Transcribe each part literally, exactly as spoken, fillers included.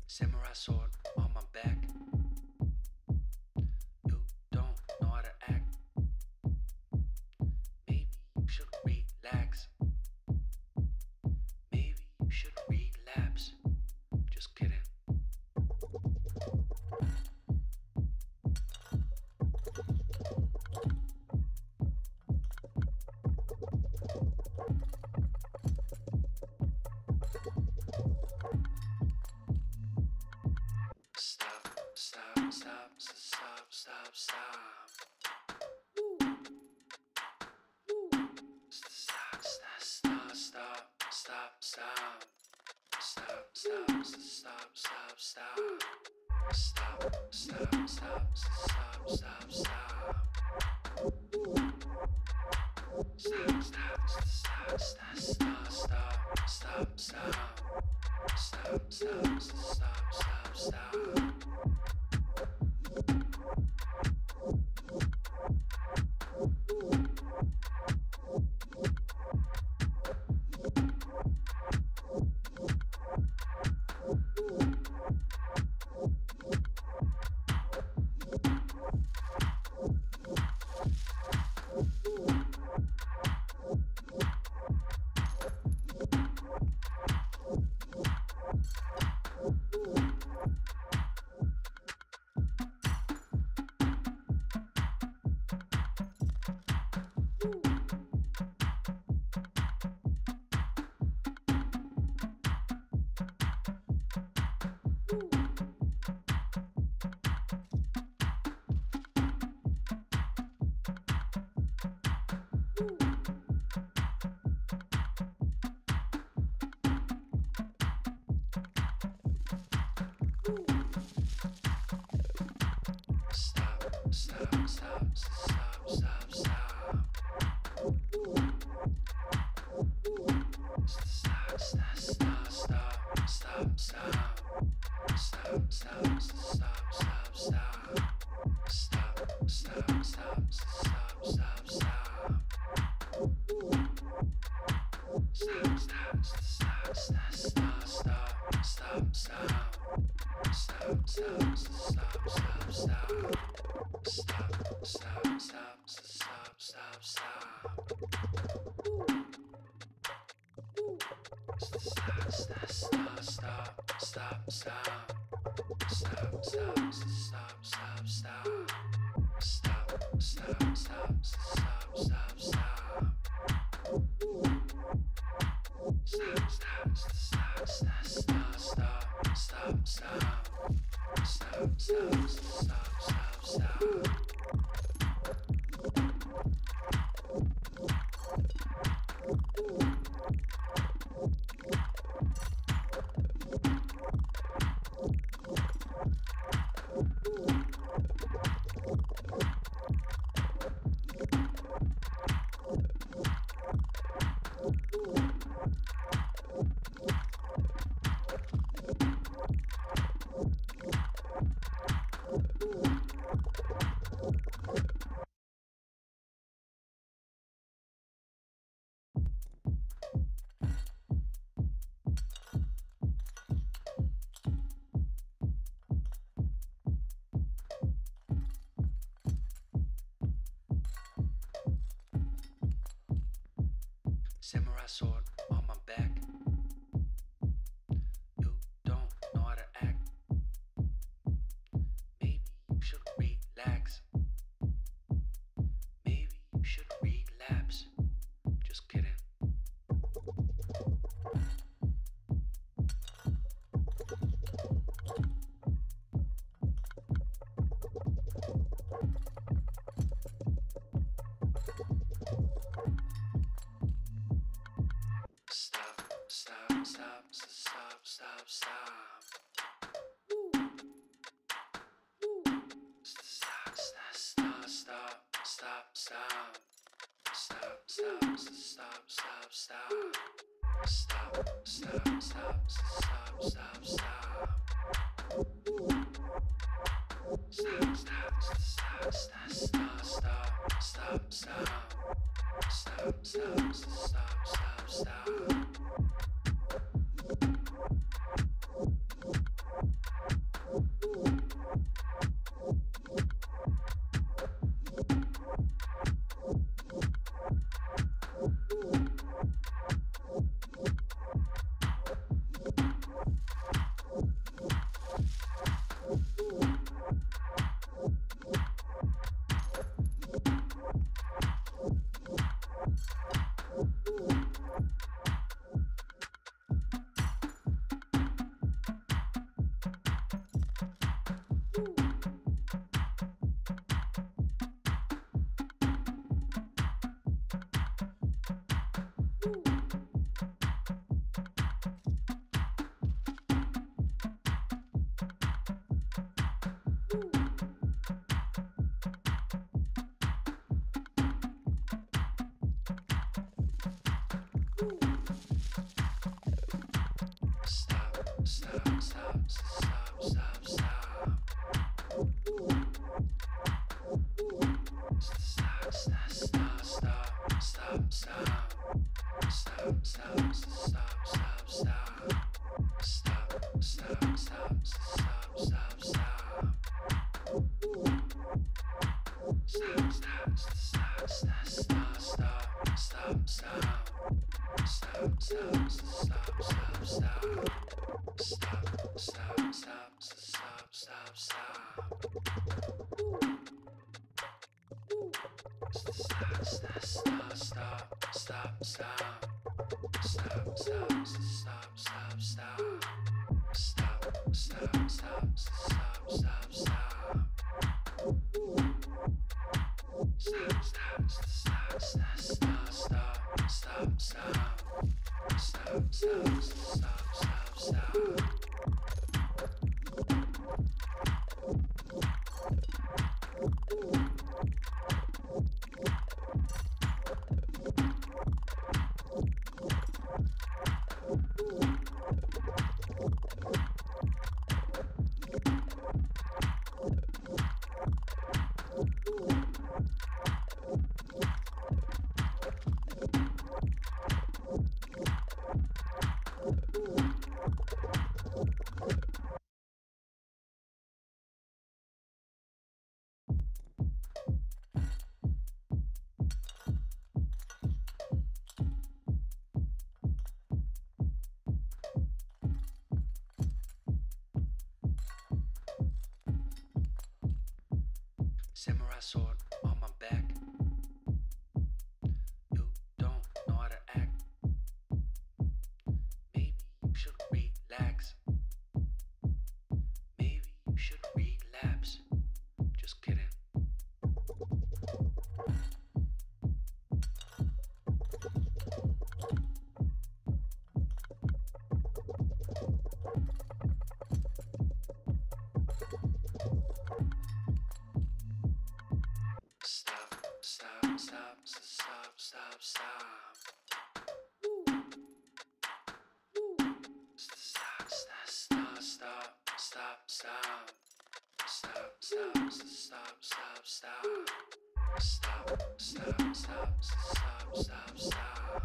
Samurai sword on my back. You don't know how to act. Maybe you should relax. Maybe you should relapse. Just kidding. Stop, stop, stop, stop, stop, stop. Stop, stop, stop, stop, stop, stop. Stop, stop, stop, stop, stop. Stop, stop, stop, stop, stop, stop. Stop, stop, stop, stop, stop, stop, stop, stop. Stop, stop, stop, stop, stop. Samurai sword on my back. You don't know how to act. Maybe you should relax. Maybe you should relapse. Just kidding. Stop, stop, stop, stop, stop, stop. Stop, stop, stop, stop, stop, stop. Stop, stop, stop, stop, stop. Stop, stop, stop, stop, stop, stop. Stop, stop, stop, stop, stop, stop, stop, stop. Stop, stop, stop, stop, stop. Samurai sword on my back. You don't know how to act. Maybe you should relax. Maybe you should relapse. Just kidding. Stop, stop, stop, stop, stop, stop. Stop, stop, stop, stop, stop, stop. Stop, stop, stop, stop, stop. Stop, stop, stop, stop, stop, stop.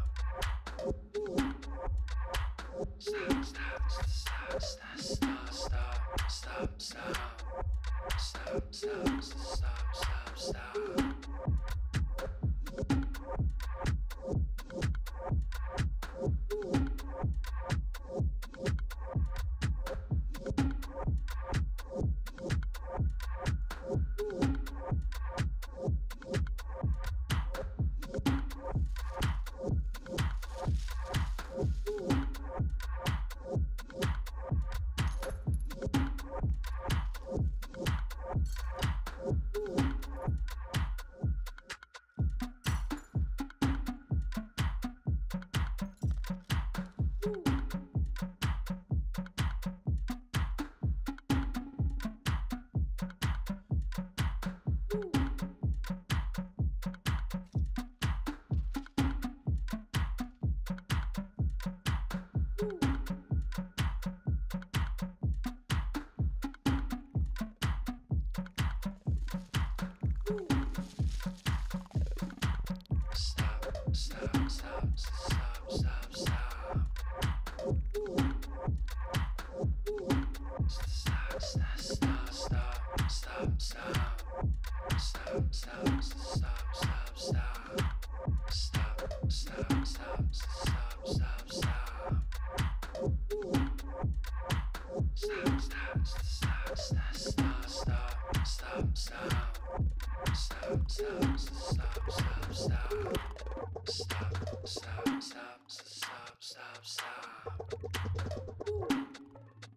Stop, stop, stop, stop, stop, stop, stop, stop. Stop, stop, stop, stop, stop. Stop, stop, stop, stop, stop, stop. Stop, stop, stop, stop, stop, stop. Stop, stop, stop, stop, stop. Stop, stop, stop, stop, stop, stop. Stop, stop, stop, stop, stop, stop, stop, stop. Stop, stop, stop, stop, stop. Stop, stop, stop, stop, stop, stop.